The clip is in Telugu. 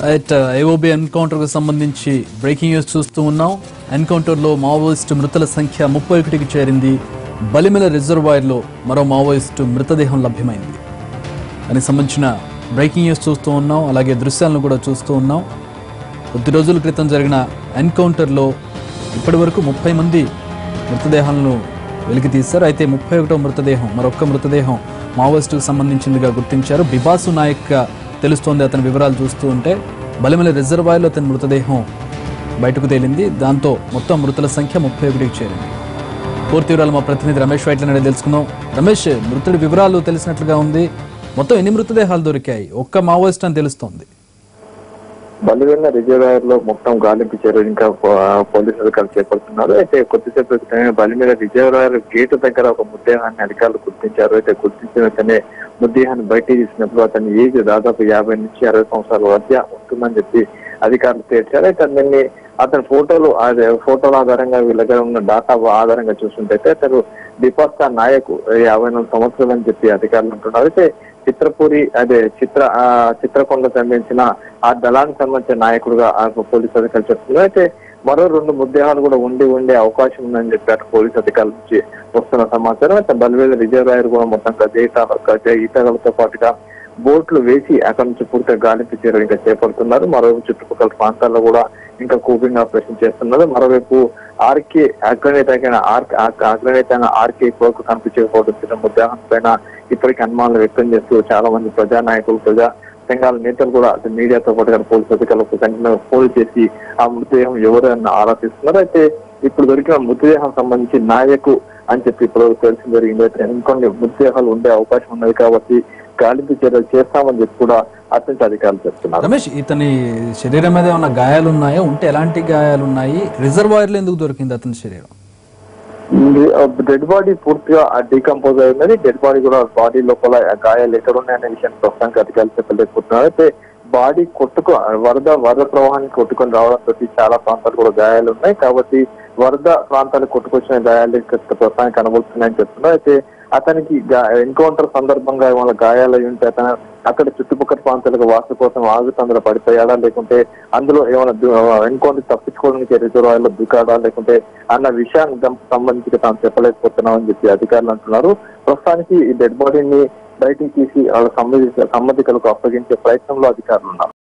AOB ఎన్కౌంటర్ కు సంబంధించి బ్రేకింగ్ న్యూస్ చూస్తూ ఉన్నాం. ఎన్కౌంటర్ లో మావోయిస్టు మృతుల సంఖ్య 31కి చేరింది. బలిమెల రిజర్వాయర్ లో మరో మావోయిస్టు మృతదేహం లభ్యమైంది. దానికి సంబంధించిన బ్రేకింగ్ న్యూస్ చూస్తూ ఉన్నాం. అలాగే దృశ్యాలను కూడా చూస్తూ ఉన్నాం. కొద్ది రోజుల క్రితం జరిగిన ఎన్కౌంటర్ లో ఇప్పటి వరకు 30 మంది మృతదేహాలను వెలికి తీశారు. అయితే 31వ మృతదేహం, మరొక్క మృతదేహం మావోయిస్టుకు సంబంధించిందిగా గుర్తించారు. బిబాసు నాయక్ తెలుస్తోంది. అతని వివరాలు చూస్తూ ఉంటే బలిమెల రిజర్వాయర్లో అతని మృతదేహం బయటకు తేలింది. దాంతో మొత్తం మృతుల సంఖ్య 31కి చేరింది. పూర్తి వివరాలు మా ప్రతినిధి రమేష్ వైట్లనే తెలుసుకుందాం. రమేష్, మృతుడి వివరాలు తెలిసినట్లుగా ఉంది. మొత్తం ఎన్ని మృతదేహాలు దొరికాయి? ఒక్క మావోయిస్ట్ అని తెలుస్తోంది. బలిమెల రిజర్వాయర్ లో మొత్తం గాలింపు చర్యలు ఇంకా పోలీసు అధికారులు చేపడుతున్నారు. అయితే కొద్దిసేపు క్రితమే బలిమెల రిజర్వాయర్ గేటు దగ్గర ఒక మృతదేహాన్ని అధికారులు గుర్తించారు. అయితే గుర్తించిన వెంటనే మృతదేహాన్ని బయటికి తీసినప్పుడు అతని ఏజ్ దాదాపు 50 నుంచి 60 సంవత్సరాల మధ్య ఉంటుందని చెప్పి అధికారులు తేల్చారు. అయితే అతని ఫోటోల ఆధారంగా వీళ్ళ దగ్గర ఉన్న డాటా ఆధారంగా చూస్తుంటే అతను బిబాసు నాయక్ 54 సంవత్సరాలు అని చెప్పి అధికారులు అంటున్నారు. అయితే చిత్రకొండ సంబంధించిన ఆ దళానికి సంబంధించిన నాయకుడుగా పోలీసు అధికారులు చెప్తున్నారు. అయితే మరో 2 మృతదేహాలు కూడా ఉండే అవకాశం ఉందని చెప్పి పోలీసు అధికారుల నుంచి వస్తున్న సమాచారం. అయితే బలిమెల రిజర్వాయర్ కూడా మొత్తం ఈతలతో పాటుగా బోట్లు వేసి అక్కడి నుంచి పూర్తిగా గాలింపు చర్యలు ఇంకా చేపడుతున్నారు. మరోవైపు చుట్టుపక్కల ప్రాంతాల్లో కూడా ఇంకా కూపింగ్ ఆపరేషన్ చేస్తున్నారు. మరోవైపు అగ్రనేత ఆర్కే కోర్టు కనిపించకపోవడం మృతదేహం పైన ఇప్పటికీ అనుమానాలు వ్యక్తం చేస్తూ చాలా మంది ప్రజా నాయకులు, ప్రజా సంఘాల నేతలు కూడా మీడియాతో పాటుగా పోలీసు అధికారులకు సంఖ్యలో ఫోన్ చేసి ఆ మృతదేహం ఎవరైనా ఆరాధిస్తున్నారు. అయితే ఇప్పుడు దొరికిన మృతదేహం సంబంధించి నాయకు అని చెప్పి ఇప్పుడు తెలిసి జరిగింది. అయితే ఇంకొన్ని మృతదేహాలు ఉండే అవకాశం ఉన్నది కాబట్టి గాలింపు చర్యలు చేస్తామని చెప్పి కూడా అత్యంత అధికారులు చెప్తున్నారు. రమేష్, ఇతని శరీరం మీద ఏమైనా గాయాలు ఉన్నాయా? ఉంటే ఎలాంటి గాయాలు ఉన్నాయి? రిజర్వాయర్ లో ఎందుకు దొరికింది అతని శరీరం? డెడ్ బాడీ పూర్తిగా డీకంపోజ్ అయింది. డెడ్ బాడీ కూడా బాడీ లోపల గాయాలు ఎక్కడ ఉన్నాయనే విషయాన్ని ప్రస్తుతానికి అధికారులు చెప్పలేకపోతున్నారు. అయితే బాడీ వరద ప్రవాహానికి కొట్టుకొని రావడంతో చాలా ప్రాంతాలు కూడా గాయాలు ఉన్నాయి. కాబట్టి వరద ప్రాంతాలకు కొట్టుకొచ్చిన గాయాలు ప్రస్తుతానికి కనబడుతున్నాయని చెప్తున్నారు. అయితే అతనికి ఎన్కౌంటర్ సందర్భంగా ఏమైనా గాయాలు అయి ఉంటే అతను అక్కడ చుట్టుపక్కల ప్రాంతాలకు వాసు కోసం ఆగుతూ అందులో పడిపోయాడా, లేకుంటే అందులో ఏమైనా ఎన్కౌంటర్ తప్పించుకోవడానికి రిజర్వాయర్లో దుకాడా, లేకుంటే అన్న విషయానికి సంబంధించి తాను చెప్పలేకపోతున్నామని చెప్పి అధికారులు అంటున్నారు. ప్రస్తుతానికి ఈ డెడ్ బాడీని బయటికి తీసి వాళ్ళ సంబంధికులకు అప్పగించే ప్రయత్నంలో అధికారులు ఉన్నారు.